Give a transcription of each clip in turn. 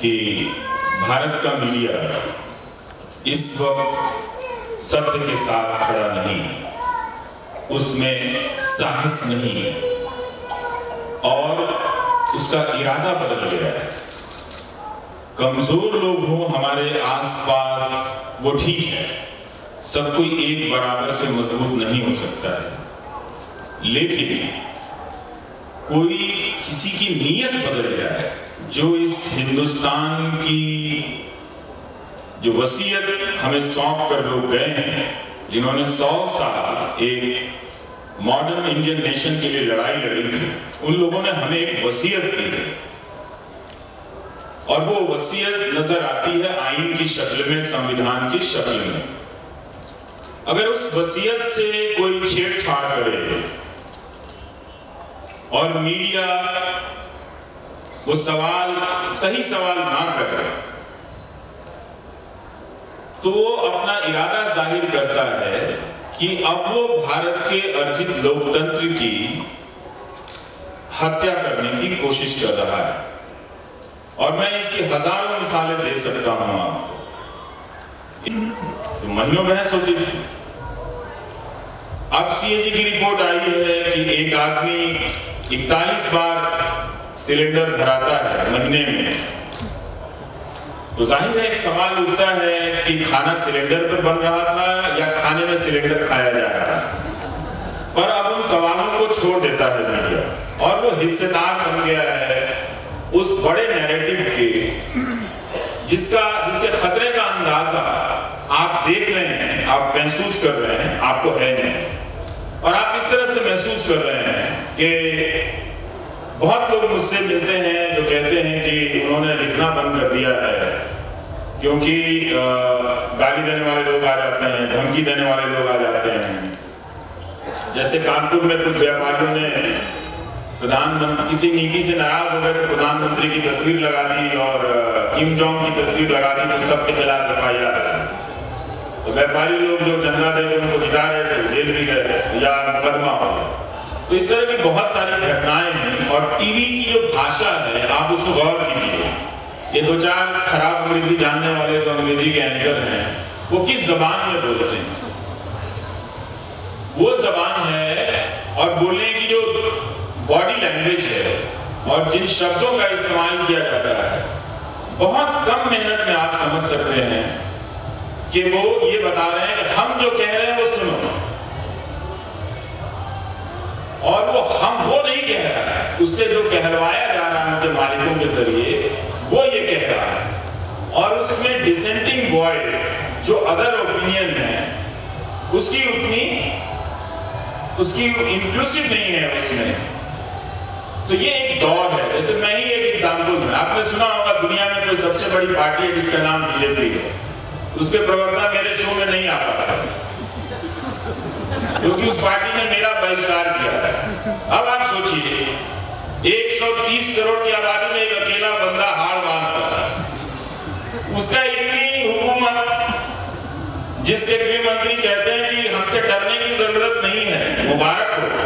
कि भारत का मीडिया इस वक्त सत्य के साथ खड़ा नहीं, उसमें साहस नहीं और उसका इरादा बदल गया है। कमजोर लोग हों हमारे आसपास वो ठीक है, सब कोई एक बराबर से मजबूत नहीं हो सकता है, लेकिन कोई किसी की नीयत बदल जाए, जो इस हिंदुस्तान की जो वसीयत हमें सौंप कर लोग गए हैं, जिन्होंने 100 साल एक मॉडर्न इंडियन नेशन के लिए लड़ाई लड़ी थी, उन लोगों ने हमें एक वसीयत दी है और वो वसीयत नजर आती है आईन की शक्ल में, संविधान की शक्ल में। अगर उस वसीयत से कोई छेड़छाड़ करे और मीडिया वो सही सवाल ना करे, तो वो अपना इरादा जाहिर करता है कि अब वो भारत के अर्जित लोकतंत्र की हत्या करने की कोशिश कर रहा है। और मैं इसकी हजारों मिसालें दे सकता हूं आपको। तो महीनों बहस होती थी, अब सीएजी की रिपोर्ट आई है कि एक आदमी 41 बार सिलेंडर भराता है महीने में, तो जाहिर है एक सवाल उठता है कि खाना सिलेंडर पर बन रहा था या खाने में सिलेंडर खाया जा रहा है। पर अब उन सवालों को छोड़ देता है मीडिया और वो हिस्सेदार बन गया है उस बड़े नैरेटिव के जिसके खतरे का अंदाजा आप देख रहे हैं, आप महसूस कर रहे हैं, आपको है नहीं। और आप इस तरह से महसूस कर रहे हैं कि बहुत लोग मुझसे मिलते हैं जो कहते हैं कि उन्होंने लिखना बंद कर दिया है क्योंकि गाली देने वाले लोग आ जाते हैं, धमकी देने वाले लोग आ जाते हैं। जैसे कानपुर में कुछ व्यापारियों ने प्रधानमंत्री किसी नीति से नाराज हो गए तो प्रधानमंत्री की तस्वीर लगा दी और किम जोंग की तस्वीर लगा दी, तो सबके खिलाफ एफआईआर। तो व्यापारी लोग जो चंदा दे के उनको जिता रहे थे जेल भी गए या मुकदमा हो। तो इस तरह की बहुत सारी घटनाएं हैं और टीवी की जो भाषा है आप उसको गौर कीजिए। ये दो चार खराब अंग्रेजी जानने वाले जो अंग्रेजी के एंकर हैं वो किस जबान में बोलते हैं, वो जबान है और बोलने की जो बॉडी लैंग्वेज है और जिन शब्दों का इस्तेमाल किया जाता है, बहुत कम मेहनत में आप समझ सकते हैं कि वो ये बता रहे हैं कि हम जो कह रहे हैं वो सुनो, और वो नहीं कह रहा है, उससे जो कहलवाया जा रहा है उनके मालिकों के जरिए वो ये कह रहा है। और उसमें डिसेंटिंग वॉइस जो अदर ओपिनियन है उसकी इंक्लूसिव नहीं है उसमें। तो ये एक दौर है। जैसे मैं ही एक एग्जाम्पल हूं, आपने सुना होगा दुनिया में कोई सबसे बड़ी पार्टी है जिसका नाम बीजेपी है, उसके प्रवक्ता मेरे शो में नहीं आ पाता क्योंकि उस पार्टी ने मेरा बहिष्कार किया है। अब आप सोचिए 130 करोड़ की आबादी में एक अकेला बंदा हार बांधता है, उसका इतनी हुकूमत जिसके गृह मंत्री कहते हैं कि हमसे डरने की जरूरत नहीं है, मुबारक हो।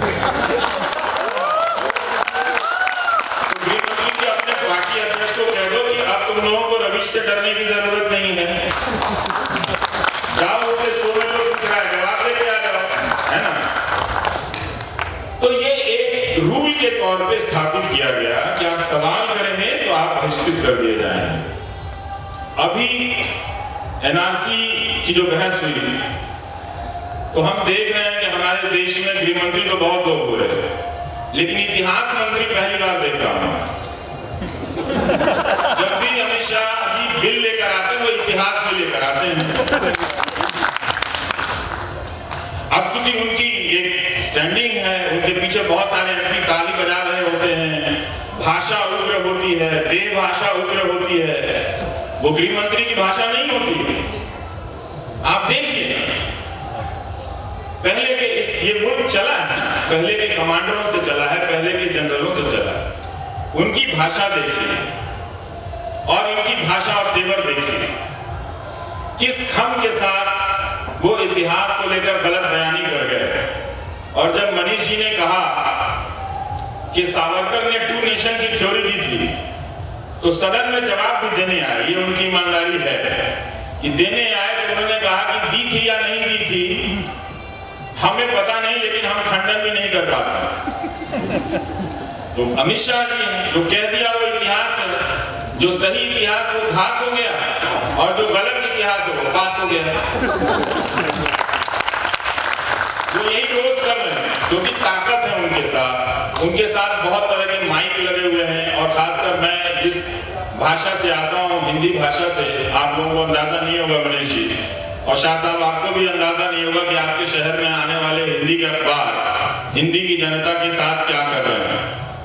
तो गृह मंत्री के अपने पार्टी अध्यक्ष को कह दो कि अब तुम लोगों को रविश से डरने की जरूरत नहीं है, जाओ उसके शो में तो जवाब दे के आ जाओ, है ना। तो ये एक रूल के तौर पे स्थापित किया गया कि आप सवाल करेंगे तो आप बहिष्कृत कर दिए जाएंगे। अभी एनआरसी की जो बहस हुई तो हम देख रहे हैं कि हमारे देश में गृह मंत्री तो बहुत लोग हो रहे हैं, लेकिन इतिहास मंत्री पहली बार देख रहा हूं। जब भी अमित शाह जी बिल लेकर आते हैं वो इतिहास में लेकर आते हैं। अब चूंकि उनकी एक स्टैंडिंग है, उनके पीछे बहुत सारे एमपी ताली बजा रहे होते हैं, भाषा उग्र होती है, देह भाषा उग्र होती है, वो गृह मंत्री की भाषा नहीं होती है। आप देखिए पहले के ये मुल्क चला है, पहले के कमांडरों से चला है, पहले के जनरलों से चला है, उनकी भाषा देखिए और इनकी भाषा और तेवर देखिए, किस खम के साथ वो इतिहास को लेकर गलत बयानी कर गए। और जब मनीष जी ने कहा कि सावरकर ने टू नेशन की थ्योरी दी थी, तो सदन में जवाब भी देने आए, ये उनकी ईमानदारी है कि देने आए। तो उन्होंने कहा कि दी थी या नहीं दी थी हमें पता नहीं, लेकिन हम खंडन भी नहीं कर पाते। तो अमित शाह जी जो कह दिया वो इतिहास है, जो सही इतिहास वो घास हो गया और जो गलत इतिहास है वो पास हो गया। वो यही रोज कर रहे हैं क्योंकि ताकत है उनके साथ बहुत तरह के माइक लगे हुए हैं। और खासकर मैं जिस भाषा से आता हूँ, हिंदी भाषा से, आप लोगों को अंदाजा नहीं होगा मनीष जी और शाह साहब, आपको भी अंदाजा नहीं होगा कि आपके शहर में आने वाले हिंदी के अखबार हिंदी की जनता के साथ क्या कर रहे हैं,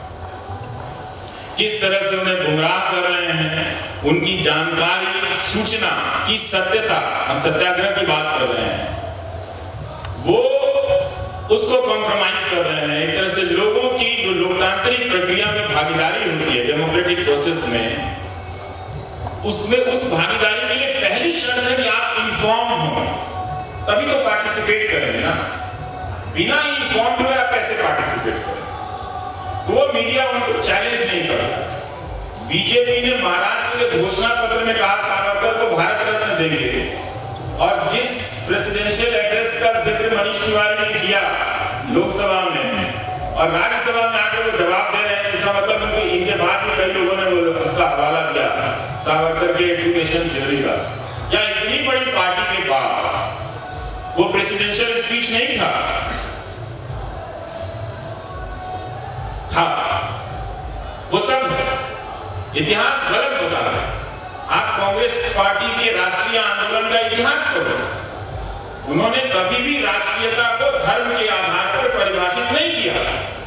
किस तरह से उन्हें गुमराह कर रहे हैं। उनकी जानकारी, सूचना की सत्यता, हम सत्याग्रह की बात कर रहे हैं, वो उसको कॉम्प्रोमाइज कर रहे हैं। एक तरह से लोगों की जो लोकतांत्रिक प्रक्रिया में भागीदारी होती है, डेमोक्रेटिक प्रोसेस में, उसमें उस भागीदारी के लिए पहली शर्त है कि आप इन्फॉर्म हो, तभी तो पार्टिसिपेट करेंगे ना। बिना इन्फॉर्म हुए आप कैसे पार्टिसिपेट करें? तो वो मीडिया उनको चैलेंज नहीं करता। बीजेपी ने महाराष्ट्र के घोषणा पत्र में कहा सावरकर को भारत रत्न देंगे, और जिस प्रेसिडेंशियल एड्रेस का जिक्र मनीष तिवारी ने किया लोकसभा में और राज्यसभा में आकर वो जवाब दे रहे हैं, इसका मतलब इनके बाद भी कई लोगों ने उसका हवाला दिया सावरकर के एजुकेशन थ्योरी का। क्या इतनी बड़ी पार्टी के पास वो प्रेसिडेंशियल स्पीच नहीं था? वो सब इतिहास गलत बता रहे हैं। आप कांग्रेस पार्टी के राष्ट्रीय आंदोलन का इतिहास पढ़ो, उन्होंने कभी भी राष्ट्रीयता को धर्म के आधार पर परिभाषित नहीं किया।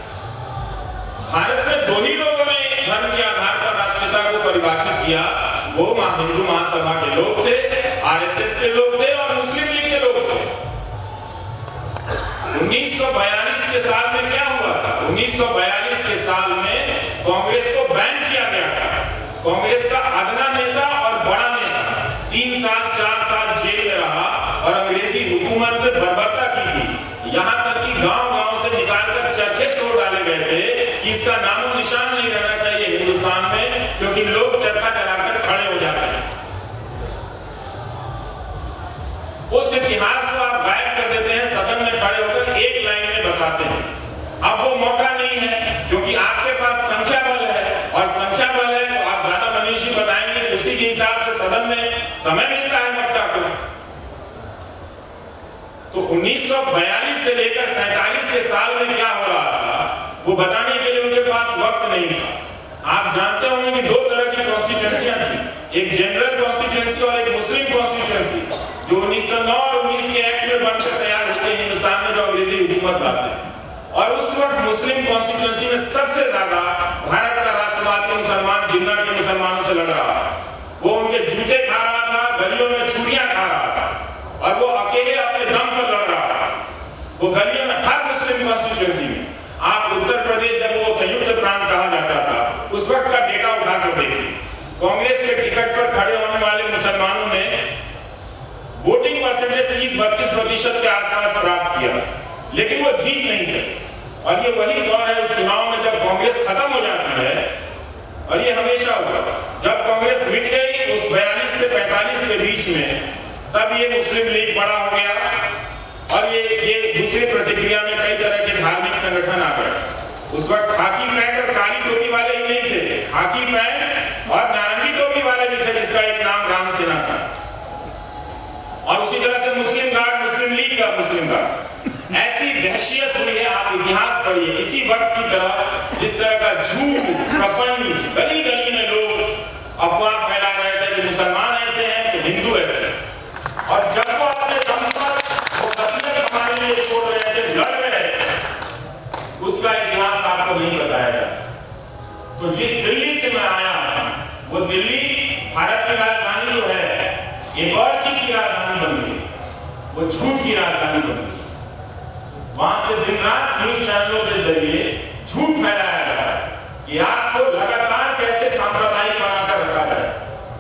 भारत में दो ही लोगों ने धर्म के आधार पर राष्ट्रीयता को परिभाषित किया, वो हिंदू महासभा के लोग थे, आरएसएस के लोग थे और मुस्लिम लीग के लोग थे। 1942 के साल में क्या हुआ था? 1942 के साल में कांग्रेस को बैन किया गया था। कांग्रेस का अगला नेता और बड़ा नेता 3 साल 4 साल जेल में रहा और अंग्रेजी हुकूमत ने बर्बरता की थी। यहाँ तक कि गांव-गांव से निकालकर चरखे तोड़ डाले गए थे कि इसका नामो निशान नहीं रहना चाहिए हिंदुस्तान में, क्योंकि लोग चरखा चलाकर खड़े हो जाते हैं। उस इतिहास को आप गायब कर देते हैं, सदन में खड़े होकर एक लाइन में बताते हैं। अब वो मौका नहीं है क्योंकि आपके पास संख्या बल है, और संख्या बल है तो आप ज्यादा मनीष जी बताएंगे, उसी के हिसाब से सदन में समय मिलता है वक्ता को। तो 1942 से लेकर 47 के साल में क्या हो रहा था वो बताने के लिए उनके पास वक्त नहीं था। आप जानते होंगे कि 2 तरह की कॉन्स्टिट्यूएंसियां थी, एक जनरल कॉन्स्टिट्यूएंसी और एक मुस्लिम कॉन्स्टिट्यूएंसी, जो 1909 और 19 के एक्ट में बनकर तैयार होते हैं हिंदुस्तान में, जो अंग्रेजी हुकूमत लाते हैं। और उस वक्त मुस्लिम कॉन्स्टिट्यूएंसी में सबसे ज्यादा भारत का राष्ट्रवादी मुसलमान जिन्ना के मुसलमानों से लड़ रहा था। वो उनके जूते खा रहा था, गलियों में छुरियां खा रहा था, और वो अकेले अपने दम पर लड़ रहा था। वो गलियों में हर मुस्लिम कॉन्स्टिट्यूएंसी में, आप उत्तर प्रदेश जब वो संयुक्त प्रांत कहा जाता था उस वक्त का डेटा उठाकर देखिए, कांग्रेस के टिकट पर खड़े होने वाले मुसलमानों ने वोटिंग परसेंटेज 30-32% के आसपास प्राप्त किया, लेकिन वो जीत नहीं सके। और ये वही दौर है उस चुनाव में जब कांग्रेस खत्म हो जाती है, और ये हमेशा हुआ। जब कांग्रेस मिट गई उस 42 से 45 के बीच में, तब ये मुस्लिम लीग बड़ा हो गया और ये दूसरी प्रतिक्रिया में कई तरह के धार्मिक संगठन आ गए। उस वक्त खाकी पैंट और काली टोपी वाले ही नहीं थे, खाकी पैंट और नारंगी टोपी वाले भी थे, जिसका एक नाम राम सेना था। और उसी तरह से मुस्लिम गार्ड, मुस्लिम लीग का मुस्लिम गार्ड, ऐसी वहशियत हुई है। आप इतिहास पढ़िए, इसी वक्त की तरह जिस तरह का झूठ, प्रपंच, गली गली में लोग अफवाह फैला रहे थे कि मुसलमान ऐसे हैं तो हिंदू ऐसे हैं, और जब वो अपने दम पर वो कसमें कमाने में छोड़ रहे थे, लड़ रहे थे, उसका इतिहास आपको नहीं बताया जाता। तो जिस दिल्ली से मैं आया, वो दिल्ली भारत की राजधानी जो है, एक और चीज की राजधानी बन गई, वो झूठ की राजधानी बन गई। वहां से दिन रात न्यूज चैनलों के जरिए झूठ फैलाया जा रहा है कि आपको लगातार कैसे सांप्रदायिक बनाकर रखा जाए।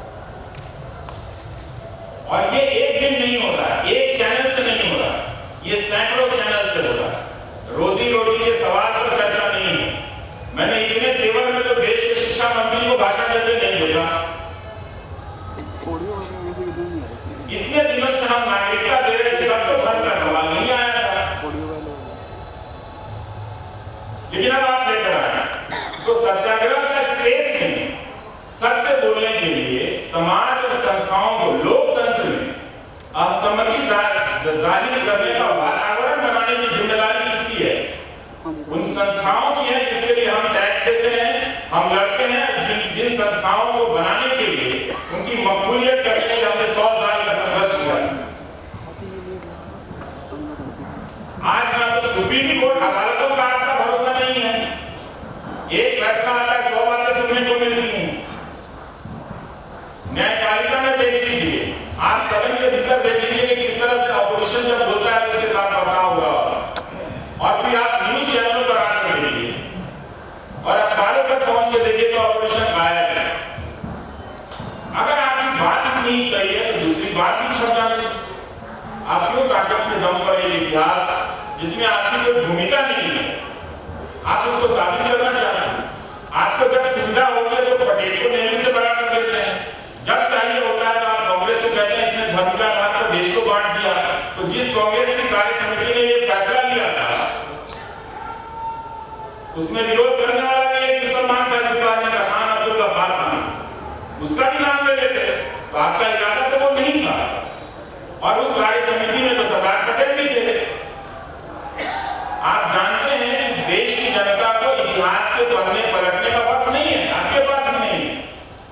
और ये एक दिन नहीं हो रहा, एक चैनल से नहीं हो रहा, ये सैकड़ों चैनल से हो रहा है। रोजी रोटी के सवाल पर चर्चा नहीं है। मैंने इतने तेवर में तो देश के शिक्षा मंत्री को भाषण देते नहीं देखा। इतने दिनों से हम नागरिकता दे रहे थे, तब तो धर्म का सवाल नहीं आया था, लेकिन अब आप लेकर आए। तो सत्याग्रह का स्पेस में सत्य बोलने के लिए समाज और संस्थाओं को लोकतंत्र में असहमति जाहिर करने का वातावरण बनाने की जिम्मेदारी किसकी है? उन संस्थाओं की है जिसके लिए हम टैक्स देते हैं, हम लड़ते हैं। जिन संस्थाओं को बनाने के लिए, उनकी मकबूलियत करने के लिए हमने 100 साल का संघर्ष किया। आज ना तो सुप्रीम कोर्ट अदालतों का आपका भरोसा नहीं है, एक फैसला आता है 100 बातें सुनने को मिलती हैं। न्यायपालिका में देख लीजिए, आप सदन के भीतर देख लीजिए कि किस तरह से ऑपोजिशन जब बोलता है तो उसके साथ बर्ताव हो रहा होगा। और फिर आप न्यूज चैनलों पर आकर देखिए और अखबारों पर पहुंच के देखिए तो ऑपोजिशन गायब है। अगर आपकी बात इतनी सही है तो दूसरी बात भी छप जाने दीजिए। आप क्यों ताकत के दम पर एक इतिहास जिसमें आपकी कोई भूमिका नहीं है, आप उसको साबित करना चाहते हैं? आपको जब सुविधा होती है तो पटेल को नेहरू से बड़ा कर देते हैं, जब चाहिए होता है तो आप कांग्रेस को कहते हैं इसने धर्म के आधार पर देश को बांट दिया। तो जिस कांग्रेस की कार्य समिति ने ये फैसला लिया था, उसमें विरोध करने वाला भी एक मुसलमान था, खान अब्दुल गफ्फार खान, उसका भी नाम ले लेते। तो आपका इरादा तो वो नहीं था। और उस कार्य समिति में तो सरदार पटेल भी थे। आप जानते हैं कि इस देश की जनता को इतिहास के पन्ने पलटने का वक्त नहीं है, आपके पास भी नहीं है।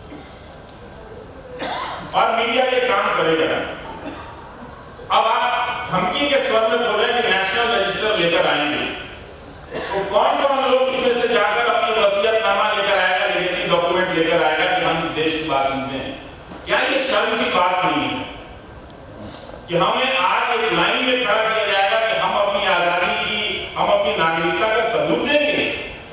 और मीडिया ये काम करेगा। अब आप धमकी के स्वर में बोल रहे हैं कि नेशनल रजिस्टर लेकर आएंगे, तो कौन कौन लोग इसमें से जाकर अपनी वसीयतनामा लेकर आएगा, लेगेसी डॉक्यूमेंट लेकर आएगा कि हम इस देश की बात सुनते हैं? क्या ये शर्म की बात नहीं है कि हमें आज एक लाइन में खड़ा किया जाएगा कि हम अपनी आजादी की, हम अपनी नागरिकता का सबूत देंगे?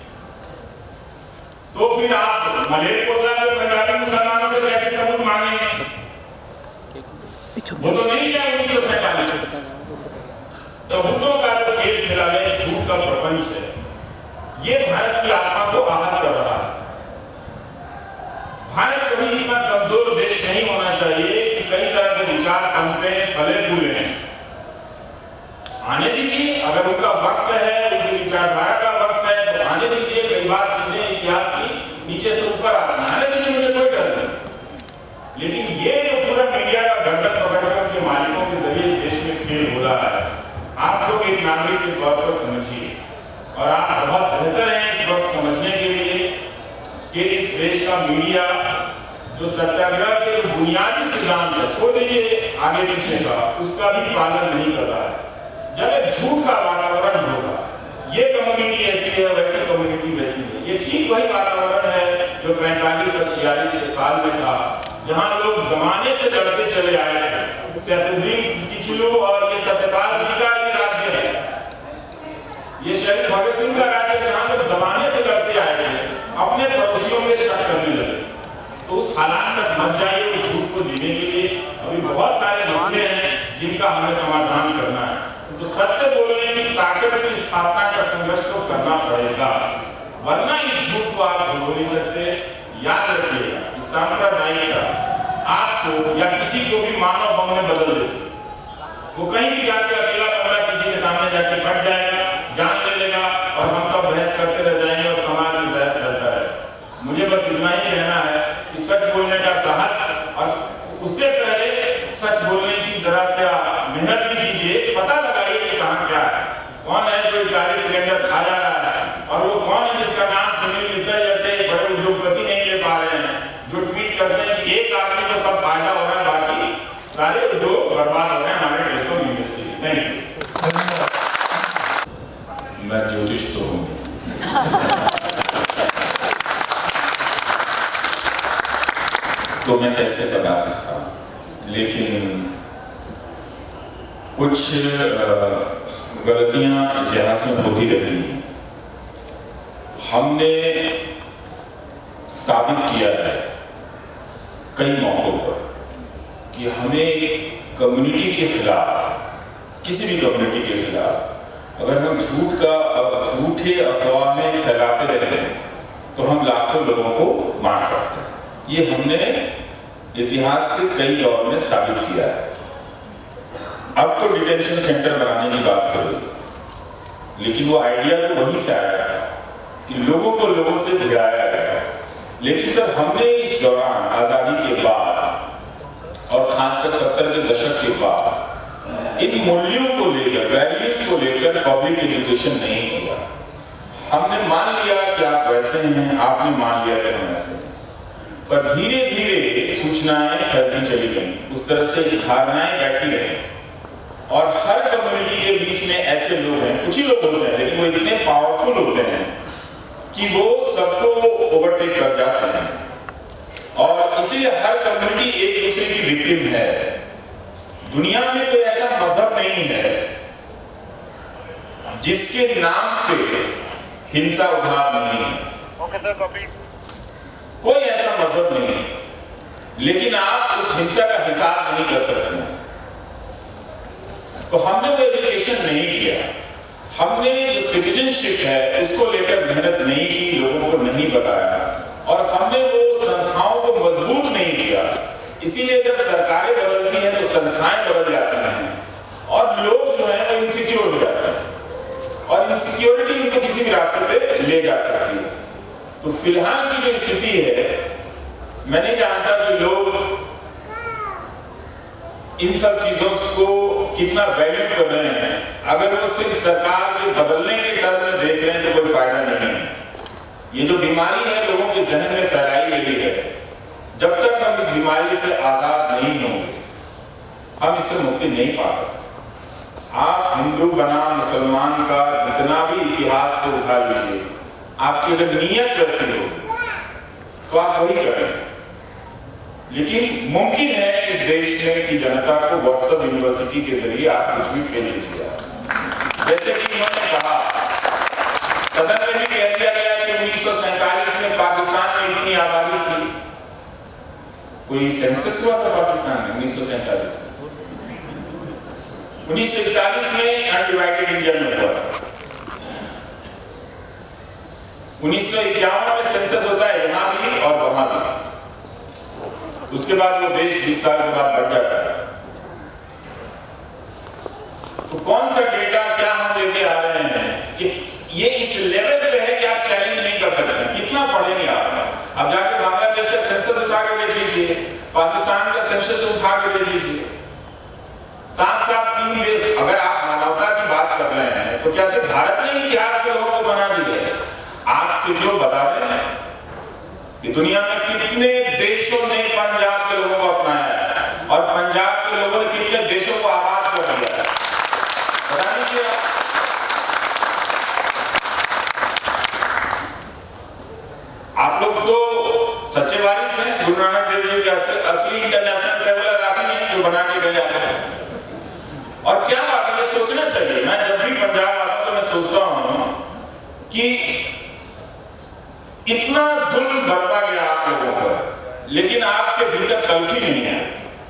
तो फिर आप मलेरकोटला के पंजाबी मुसलमानों से कैसे सबूत मांगेंगे? वो तो नहीं है 1947। सबूतों का जो खेल खेला गया, झूठ का प्रपंच है, ये भारत की आत्मा को आहत कर रहा है। भारत कभी इतना कमजोर देश नहीं होना चाहिए कि कई तरह के विचार पनपे, फले फूले। आने दीजिए, अगर उनका वक्त है, उनकी विचारधारा का वक्त है तो आने दीजिए। कई बार चीजें इतिहास की नीचे से ऊपर आती हैं, आने दीजिए, मुझे कोई डर नहीं। लेकिन ये जो पूरा मीडिया का गर्दन पकड़कर उनके मालिकों के जरिए इस देश में खेल हो रहा है, आप लोग एक नागरिक के तौर पर समझिए। और आप बहुत बेहतर हैं इस वक्त समझने के लिए कि इस देश का मीडिया जो सत्याग्रह के जो बुनियादी सिद्धांत है, छोड़ दीजिए आगे पीछे का, उसका भी पालन नहीं कर रहा है। जब एक झूठ का वातावरण होगा, ये कम्युनिटी ऐसी है, वैसी कम्युनिटी वैसी है, ये ठीक वही वातावरण है जो 45 और 46 के साल में था, जहां लोग जमाने से लड़ते चले आए थे। सैफुद्दीन किचलू और ये सत्यपाल जी का ये राज्य है, ये शहीद भगत सिंह का राज्य, जहां लोग जमाने से लड़ते आए थे, अपने पड़ोसियों में शक करने लगे। तो उस हालात तक मत जाइए कि झूठ को जीने के लिए अभी बहुत सारे मसले हैं जिनका हमें समाधान करना है। तो सत्य बोलने की ताकत की स्थापना का संघर्ष तो करना पड़ेगा, वरना इस झूठ को आप भूल नहीं सकते। याद रखिएगा कि सांप्रदायिकता आपको या किसी को भी मानव बम में बदल देती। वो कहीं भी जाके अकेला बंदा किसी के सामने जाके फट जाएगा, जान ले लेगा और हम सब बहस करते रह जाएंगे और समाज में जहर रहता है। मुझे बस इतना ही कहना है कि सच बोलने का साहस, और उससे पहले सच बोलने की जरा से मेहनत भी कीजिए, पता लगाइए कि कहाँ क्या है, कौन है जो 40 सिलेंडर खा जा रहा है, और वो कौन है जिसका नाम सुनील मित्तल जैसे बड़े उद्योगपति नहीं ले पा रहे हैं, जो ट्वीट करते हैं कि एक आदमी को सब फायदा हो रहा है, बाकी सारे उद्योग बर्बाद हो रहे हैं हमारे टेलीकॉम इंडस्ट्री में। Thank you. मैं ज्योतिष तो हूँ, तो मैं कैसे बता सकता हूँ, लेकिन कुछ गलतियां इतिहास में होती रहती हैं। हमने साबित किया है कई मौकों पर कि हमें कम्युनिटी के खिलाफ, किसी भी कम्युनिटी के खिलाफ, अगर हम झूठे अफवाहें फैलाते रहते हैं तो हम लाखों लोगों को मार सकते हैं। ये हमने इतिहास के कई दौर में साबित किया है। अब तो डिटेंशन सेंटर बनाने की बात हो रही है, लेकिन वो आइडिया तो वहीं से आया कि लोगों को लोगों से भिड़ाया गया। लेकिन सर हमने इस दौरान आजादी के बाद और खासकर 70 के दशक के बाद इन मूल्यों को लेकर, वैल्यूज को लेकर पब्लिक एजुकेशन नहीं किया। हमने मान लिया कि आप वैसे हैं, आपने मान लिया कि हम ऐसे हैं, पर धीरे धीरे सूचनाएं फैलती चली गई, उस तरह से धारणाएं बैठी रही और हर कम्युनिटी के बीच में ऐसे लोग हैं, कुछ ही लोग होते हैं लेकिन वो इतने पावरफुल होते हैं कि वो सबको ओवरटेक कर जाते हैं और इसीलिए हर कम्युनिटी एक दूसरे की विक्टिम है। दुनिया में कोई ऐसा मजहब नहीं है जिसके नाम पे हिंसा उधार नहीं है। कोई ऐसा मजहब नहीं है, लेकिन आप उस हिंसा का हिसाब नहीं कर सकते। तो हमने वो एजुकेशन नहीं किया, हमने जो सिटीजनशिप है उसको लेकर मेहनत नहीं की, लोगों को नहीं बताया और हमने वो संस्थाओं को मजबूत नहीं किया। इसीलिए जब सरकारें बदलती हैं तो संस्थाएं बदल जाती हैं और लोग जो हैं वो इनसिक्योर हो जाते हैं और इनसिक्योरिटी उनको किसी भी रास्ते पे ले जा सकती है। तो फिलहाल की जो स्थिति है, मैं नहीं जानता कि लोग इन सब चीजों को कितना वैल्यू कर रहे हैं। अगर वो सिर्फ सरकार के बदलने के टर्म में देख रहे हैं तो कोई फायदा नहीं है। ये जो बीमारी है लोगों के जहन में फैलाई गई है, जब तक हम इस बीमारी से आजाद नहीं होंगे हम इससे मुक्ति नहीं पा सकते। आप हिंदू बनाम मुसलमान का जितना भी इतिहास से उठा लीजिए, आपकी अगर नीयत वैसी हो तो आप वही करें। लेकिन मुमकिन है इस देश में कि जनता को व्हाट्सएप यूनिवर्सिटी के जरिए आप कुछ भी भेज दीजिए। जैसे कि उन्होंने कहा, सदन में भी कह दिया गया कि 1947 में पाकिस्तान में इतनी आबादी थी। कोई सेंसस हुआ था पाकिस्तान में 1947 में? 1941 में अनडिवाइडेड इंडिया में हुआ था। 1951 में सेंसस होता है यहाँ भी और वहां भी। उसके बाद वो देश 20 साल के बाद बढ़ जाता है। तो कौन सा डेटा क्या हम लेके आ रहे हैं कि ये इस लेवल पे है कि आप चैलेंज नहीं कर सकते। कितना पढ़ेंगे आप? अब जाके बांग्लादेश का सेंसस उठा के देख लीजिए, पाकिस्तान का सेंसस उठा के देख लीजिए, साफ साफ 3 देश। अगर आप मानवता की बात कर रहे हैं तो क्या सिर्फ भारत ने इतिहास के लोगों को बना दिया है? आप सिर्फ लोग बता रहे हैं कि दुनिया में कितने देशों ने पंजाब के लोगों को अपनाया है और पंजाब के लोगों ने कितने देशों को आबाद कर दिया है, बता दीजिए। आप लोग तो सच्चे वारिस हैं, गुरु नानक देव जी के असली इंटरनेशनल ट्रैवलर आप ही हैं जो बना के गए आप। और क्या बात है, सोचना चाहिए। मैं जब भी पंजाब आता हूं तो मैं सोचता हूं कि इतना जुल्म बढ़ता गया आप लोगों पर, लेकिन आपके भीतर तलखी नहीं है,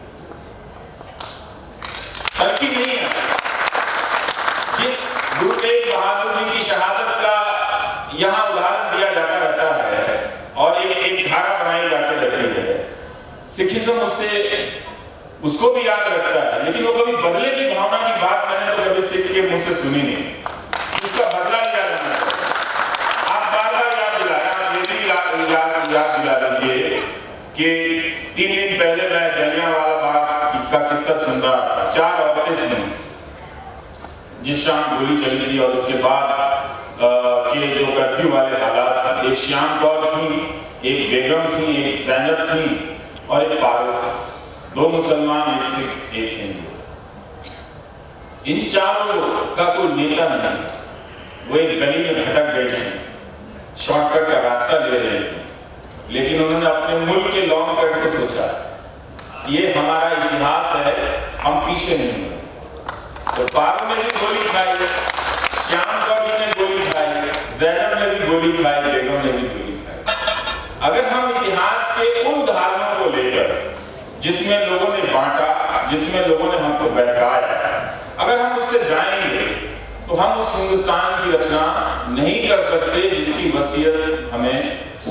तलखी नहीं है। जिस गुरु तेग बहादुर जी की शहादत का यहाँ उदाहरण दिया जाता रहता है और एक धारा बनाई जाती रहती है, सिखिज्म उससे उसको भी याद रखता है, लेकिन वो कभी बदले की भावना की बात मैंने तो कभी सिख के मुंह से सुनी नहीं। उसका बदला लिया जाना है। आप बार बार याद दिलाएं, आप ये भी याद दिला दीजिए कि 3 दिन पहले मैं जलियांवाला बाग का किस्सा सुन रहा था। 4 औरतें थीं जिस शाम गोली चली थी और उसके बाद के जो कर्फ्यू वाले हालात, एक श्याम कौर थी, एक बेगम थी, एक जैनब थी और एक पारो था। 2 मुसलमान, एक सिख, एक हिंदू। इन चारों का कोई नेता नहीं था। वो एक गली में भटक गए थे, शॉर्टकट का रास्ता ले रहे थे, लेकिन उन्होंने अपने मुल्क के लॉन्ग कट को सोचा ये हमारा इतिहास है, हम पीछे नहीं हुए। तो पारो ने भी गोली खाई, श्याम कौर जी ने गोली खाई, जैनब ने भी गोली खाई, बेगम ने भी गोली खाई। अगर हम इतिहास के उन उदाहरणों को लेकर जिसमें लोगों ने बांटा, जिसमें लोगों ने हमको बहकाया, अगर हम उससे जाएंगे तो हम उस हिंदुस्तान की रचना नहीं कर सकते जिसकी वसीयत हमें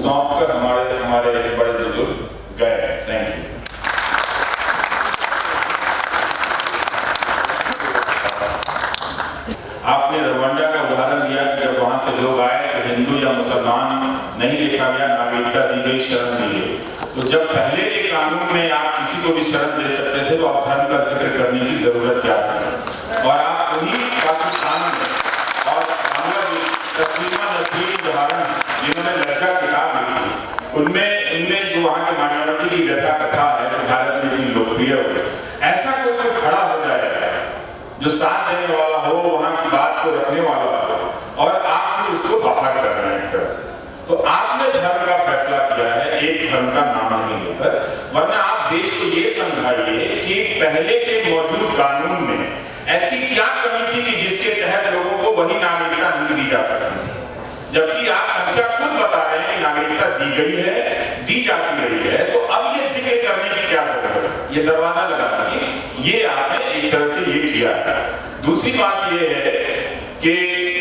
नहीं देखा गया, नागरिकता दी गई, शरण दी गई। तो जब पहले के कानून में आप किसी को भी शरण दे सकते थे तो अब धर्म का जिक्र करने की जरूरत क्या थी? और आप उन्हीं पाकिस्तान में और बांग्लादेश तस्लीमा नसरीन उदाहरण जिन्होंने लज्जा किताब लिखी, उनमें जो वहाँ के माइनॉरिटी की व्यथा कथा है जो भारत में इतनी लोकप्रिय हो, ऐसा कोई खड़ा हो जाए जो साथ देने वाला हो, वहाँ की बात को रखने वाला हो, और आप भी उसको बाहर कर रहे हैं एक तरह से। तो आपने धर्म का फैसला किया है एक धर्म का नाम नहीं लेकर, वरना आप देश को ये समझाइए कि पहले के मौजूद कानून में ऐसी क्या कमी थी कि जिसके तहत लोगों को वही नागरिकता नहीं दी जा सकती, जबकि आप संख्या खुद बता रहे हैं कि नागरिकता दी गई है, दी जाती रही है, तो अब ये जिक्र करने की क्या जरूरत है? ये दरवाजा लगाने की, ये आपने एक तरह से ये किया है। दूसरी बात ये है कि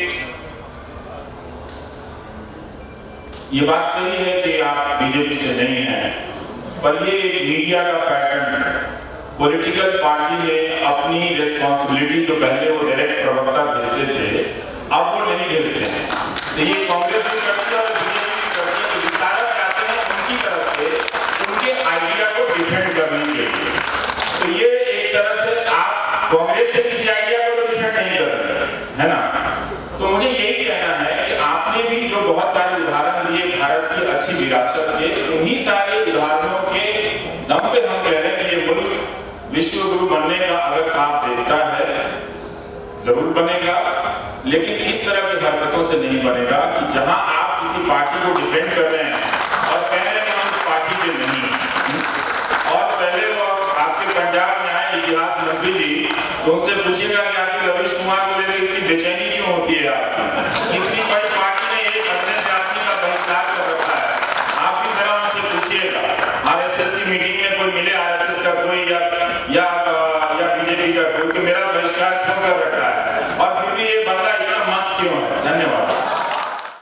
ये बात सही है कि आप बीजेपी से नहीं हैं, पर ये एक मीडिया का पैटर्न है। पॉलिटिकल पार्टी ने अपनी रिस्पॉन्सिबिलिटी जो पहले वो डायरेक्ट प्रवक्ता भेजते थे, अब वो नहीं भेजते हैं। तो ये कांग्रेस भी करती है और बीजेपी भी करती है, विस्तारक जाते हैं उनकी तरफ से उनके आइडिया को डिफेंड करने के लिए। तो ये एक तरह से आप कांग्रेस के किसी आइडिया को तो डिफेंड नहीं कर रहे है ना। तो मुझे यही कहना है कि आपने भी जो बहुत सारे उदाहरण दिए भारत की अच्छी विरासत के, उन्हीं सारे उदाहरणों के दम पे हम कह रहे हैं कि ये मुल्क विश्व गुरु बनने का अगर ख्वाब देखता है जरूर बनेगा, लेकिन इस तरह की हरकतों से नहीं बनेगा कि जहां आप किसी पार्टी को डिफेंड कर रहे हैं और कह रहे हैं कि हम उस पार्टी के नहीं। और पहले वो आपके पंजाब में आए इतिहास मंत्री जी, तो उनसे पूछिएगा कि आपकी रवीश कुमार को लेकर इतनी बेचैनी क्यों होती है, आपकी इतनी